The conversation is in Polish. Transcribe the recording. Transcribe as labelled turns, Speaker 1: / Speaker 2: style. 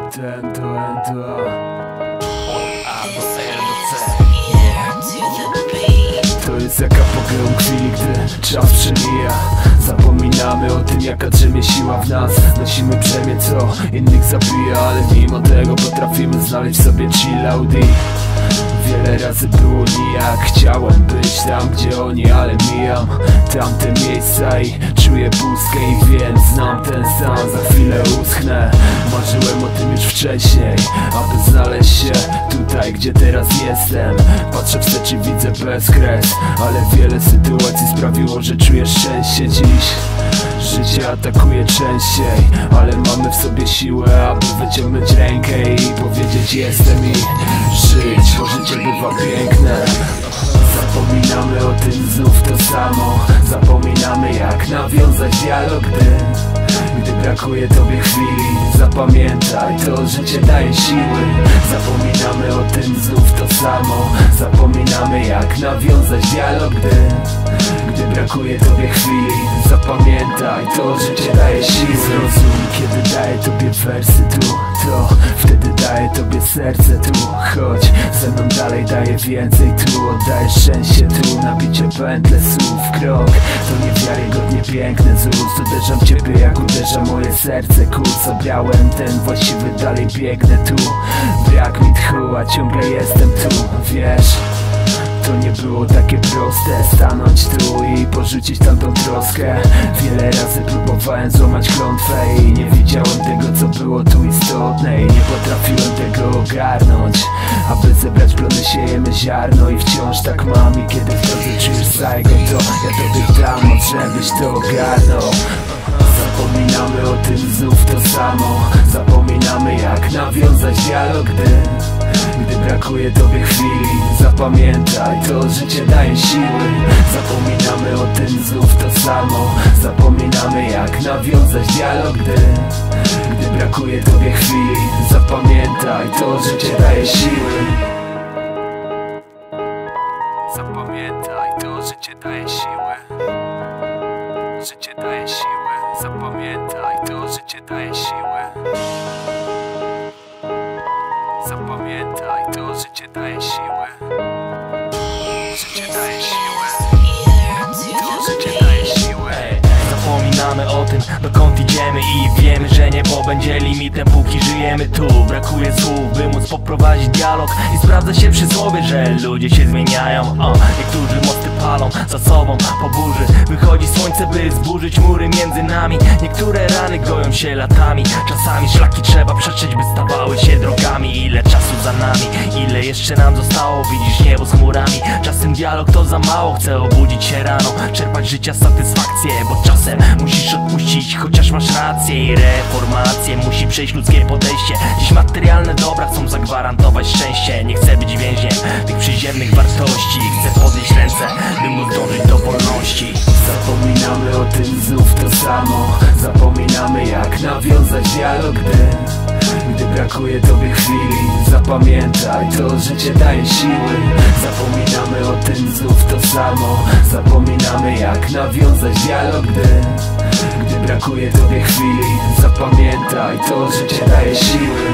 Speaker 1: Ten to N to A do L do C. To jest jak apogeum chwili, gdy czas przemija. Zapominamy o tym, jaka drzemie siła w nas. Nosimy brzemię, co innych zabija, ale mimo tego potrafimy znaleźć sobie chill out i wiele razy było nijak. Chciałem być tam, gdzie oni, ale mijam tamte miejsca i czuję pustkę. I więc znam ten stan, za chwilę uschnę. Marzyłem o tym już wcześniej, aby znaleźć się tutaj, gdzie teraz jestem. Patrzę wstecz i widzę bezkres, ale wiele sytuacji sprawiło, że czuję szczęście dziś. Życie atakuje częściej, ale mamy w sobie siłę, aby wyciągnąć rękę i powiedzieć jestem i żyć, bo życie bywa piękne. Zapominamy o tym znów to samo. Zapominamy jak nawiązać dialog, gdy brakuje tobie chwili. Zapamiętaj, to życie daje siły. Zapominamy o tym znów to samo. Zapominamy jak nawiązać dialog, gdy brakuje tobie chwili. Zapamiętaj, to życie daje siły. Zrozum, kiedy daję tobie wersy tu, to wtedy daję tobie serce tu. Chodź ze mną dalej, daję więcej tu. Oddajesz szczęście tu, nabicie pętle słów. Krok to niewiarygodnie piękny z ust. Uderzam w ciebie jak uderza moje serce. Kurs obrałem ten właściwy, dalej biegnę tu. Brak mi tchu, a ciągle jestem tu. Wiesz, to nie było takie proste, stanąć tu i porzucić tamtą troskę. Wiele razy próbowałem złamać klątwę i nie widziałem tego, co było tu istotne. I nie potrafiłem tego ogarnąć. Aby zebrać plony, siejemy ziarno i wciąż tak mam. I kiedy w drodze czujesz Saigon, to ja tobie dam, żebyś to ogarnął. Zapominamy o tym znów to samo. Zapominamy jak nawiązać dialog, gdy brakuje tobie chwili. Zapamiętaj, to życie daje siły. Zapominamy o tym znów to samo. Zapominamy jak nawiązać dialog, gdy brakuje tobie chwili. Zapamiętaj, to życie daje siły. Zapamiętaj, to życie daje siły. Życie daje siły. Zapamiętaj, to życie daje siły. Zapamiętaj, to życie daje siły. Życie daje siły. To życie daje siły.
Speaker 2: Zapominamy o tym, dokąd idziemy i wiemy, że niebo będzie limitem, póki żyjemy tu. Brakuje słów, by móc poprowadzić dialog i sprawdza się przysłowie, że ludzie się zmieniają. Niektórzy mosty palą za sobą po burzy. Wychodzi słońce, by zburzyć mury między nami. Niektóre rany goją się latami. Czasami szlaki trzeba przetrzeć, by stawały się drogami. Ile czasu za nami, ile jeszcze nam zostało? Widzisz niebo z chmurami. Czasem dialog to za mało, chcę obudzić się rano, czerpać życia satysfakcję, bo czasem musisz odpuścić, chociaż masz rację. I reformację musi przejść ludzkie podejście. Dziś materialne dobra chcą zagwarantować szczęście. Nie chcę być więźniem tych przyziemnych wartości. Chcę podnieść ręce, by móc dążyć do wolności.
Speaker 1: Zapominamy o tym znów to samo. Zapominamy jak nawiązać dialog, gdy brakuje tobie chwili. Zapamiętaj, to życie daje siły. Zapominamy o tym znów to samo. Zapominamy jak nawiązać dialog, gdy brakuje tobie chwili. Zapamiętaj, to życie daje siły.